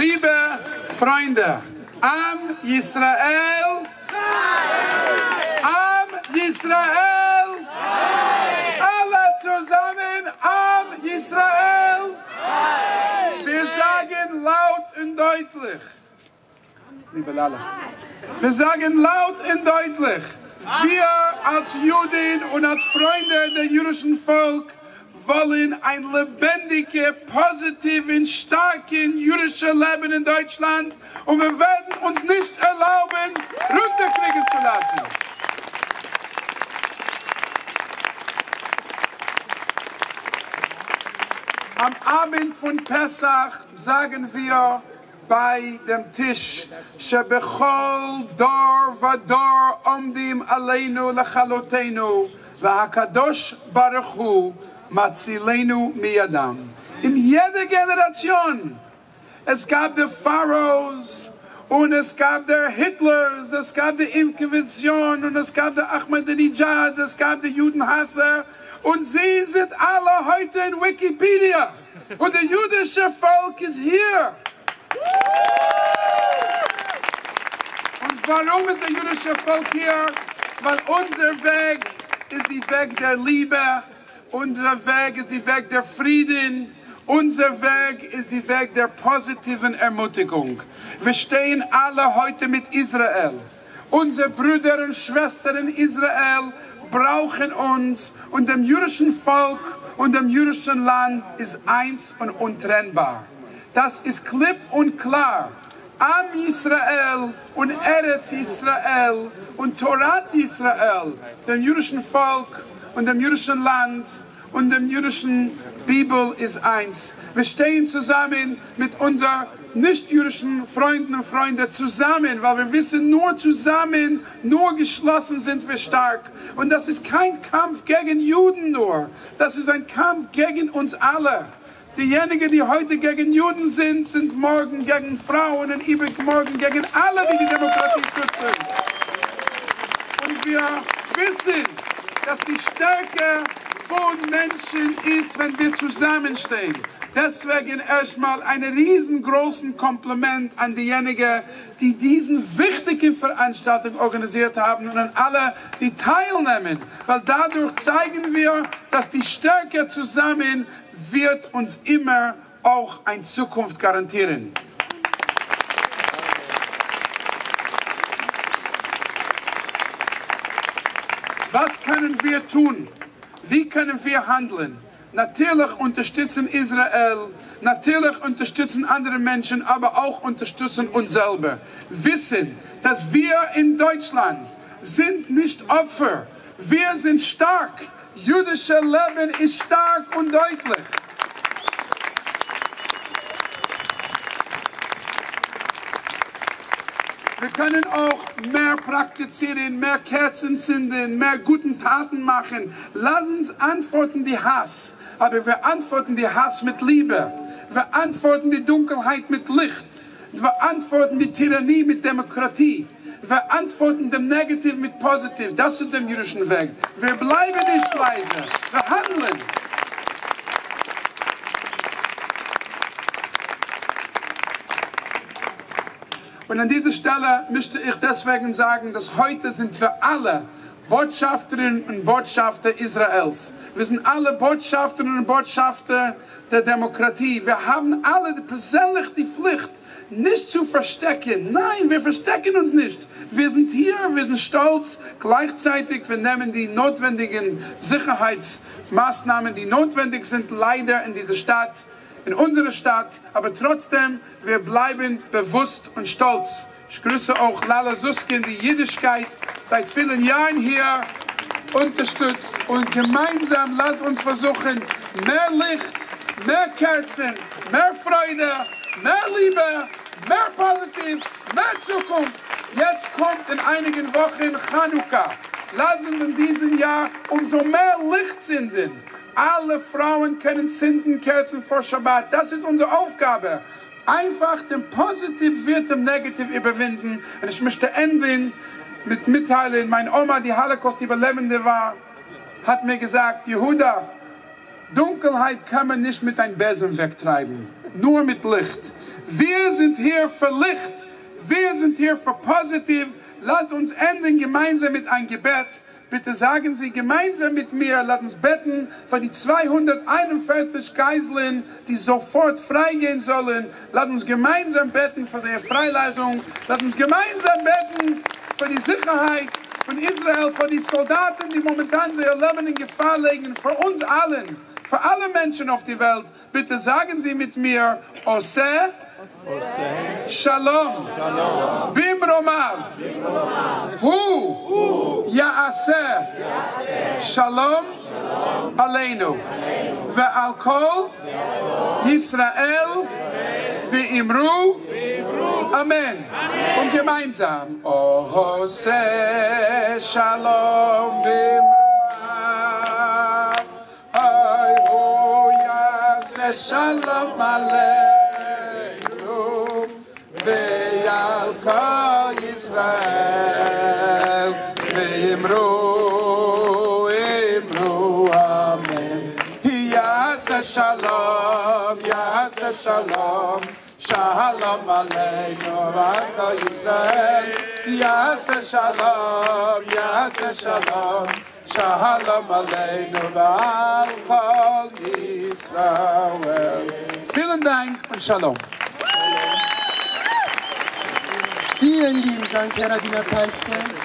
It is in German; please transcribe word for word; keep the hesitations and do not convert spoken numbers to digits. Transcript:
Liebe Freunde, Am Yisrael, Am Yisrael, alle zusammen, Am Yisrael. Wir sagen laut und deutlich, liebe Lala, wir sagen laut und deutlich, wir als Juden und als Freunde des jüdischen Volk wollen ein lebendiges, positives, starkes jüdisches Leben in Deutschland und wir werden uns nicht erlauben, runterkriegen zu lassen. Am Abend von Pesach sagen wir bei dem Tisch, Shebechol dor vador omdim aleinu lachalotenu, v'hakadosh baruch hu matzilenu miyadam. In jeder Generation, es gab die Pharaos und es gab die Hitlers, es gab die Inquisition und es gab die Ahmadinejad, es gab die Judenhasser und sie sind alle heute in Wikipedia und das jüdische Volk ist hier. Und warum ist das jüdische Volk hier? Weil unser Weg ist der Weg der Liebe, unser Weg ist der Weg der Frieden, unser Weg ist der Weg der positiven Ermutigung. Wir stehen alle heute mit Israel. Unsere Brüder und Schwestern in Israel brauchen uns und dem jüdischen Volk und dem jüdischen Land ist eins und untrennbar. Das ist klipp und klar. Am Israel und Eretz Israel und Torat Israel, dem jüdischen Volk und dem jüdischen Land und dem jüdischen Bibel ist eins. Wir stehen zusammen mit unseren nicht-jüdischen Freunden und Freunden zusammen, weil wir wissen, nur zusammen, nur geschlossen sind wir stark. Und das ist kein Kampf gegen Juden nur, das ist ein Kampf gegen uns alle. Diejenigen, die heute gegen Juden sind, sind morgen gegen Frauen und übermorgen gegen alle, die die Demokratie schützen. Und wir wissen, dass die Stärke von Menschen ist, wenn wir zusammenstehen. Deswegen erstmal ein riesengroßes Kompliment an diejenigen, die diesen wichtigen Veranstaltung organisiert haben und an alle, die teilnehmen. Weil dadurch zeigen wir, dass die Stärke zusammen wird uns immer auch eine Zukunft garantieren. Was können wir tun? Wie können wir handeln? Natürlich unterstützen Israel, natürlich unterstützen andere Menschen, aber auch unterstützen uns selber. Wissen, dass wir in Deutschland sind nicht Opfer. Wir sind stark. Jüdisches Leben ist stark und deutlich. Wir können auch mehr praktizieren, mehr Kerzen zünden, mehr guten Taten machen. Lass uns antworten die Hass, aber wir antworten die Hass mit Liebe. Wir antworten die Dunkelheit mit Licht. Wir antworten die Tyrannie mit Demokratie. Wir antworten dem Negativ mit Positiv. Das ist der jüdische Weg. Wir bleiben nicht leise. Wir handeln. Und an dieser Stelle möchte ich deswegen sagen, dass heute sind wir alle Botschafterinnen und Botschafter Israels. Wir sind alle Botschafterinnen und Botschafter der Demokratie. Wir haben alle persönlich die Pflicht, nicht zu verstecken. Nein, wir verstecken uns nicht. Wir sind hier, wir sind stolz. Gleichzeitig, wir nehmen die notwendigen Sicherheitsmaßnahmen, die notwendig sind, leider in dieser Stadt, in unserer Stadt. Aber trotzdem, wir bleiben bewusst und stolz. Ich grüße auch Lala Suskin, die Jüdischkeit seit vielen Jahren hier unterstützt. Und gemeinsam lasst uns versuchen, mehr Licht, mehr Kerzen, mehr Freude, mehr Liebe, mehr Positiv, mehr Zukunft. Jetzt kommt in einigen Wochen Chanukka. Lassen uns in diesem Jahr umso mehr Licht zünden. Alle Frauen können zünden Kerzen vor Shabbat. Das ist unsere Aufgabe. Einfach den Positiv wird dem Negativ überwinden. Und ich möchte enden mit Mitteilen. Meine Oma, die Holocaust-Überlebende war, hat mir gesagt, Yehuda, Dunkelheit kann man nicht mit einem Besen wegtreiben, nur mit Licht. Wir sind hier für Licht, wir sind hier für positiv. Lasst uns enden gemeinsam mit einem Gebet. Bitte sagen Sie gemeinsam mit mir, lasst uns beten für die zweihunderteinundvierzig Geiseln, die sofort freigehen sollen. Lasst uns gemeinsam beten für ihre Freilassung. Lasst uns gemeinsam beten für die Sicherheit von Israel, für die Soldaten, die momentan ihr Leben in Gefahr legen, für uns allen, für alle Menschen auf der Welt. Bitte sagen Sie mit mir, Oseh, Shalom, Bim Romav, Hu, Yaaseh, Shalom, Aleinu, Ve'al Kol, Yisrael, Ve'imru, Amen. Und gemeinsam, Oseh, Shalom, Bim Romav, Hu, Yaaseh, Shalom, Aleinu. Ve'al kol Yisrael, ve'imru, imru, amen. Yaseh shalom, yaseh shalom, shalom aleinu, ve'al kol Yisrael. Yaseh shalom, yaseh shalom, shalom aleinu, ve'al kol Yisrael. Vielen Dank und Shalom. Vielen lieben Dank, Herr Rabbiner Teichner.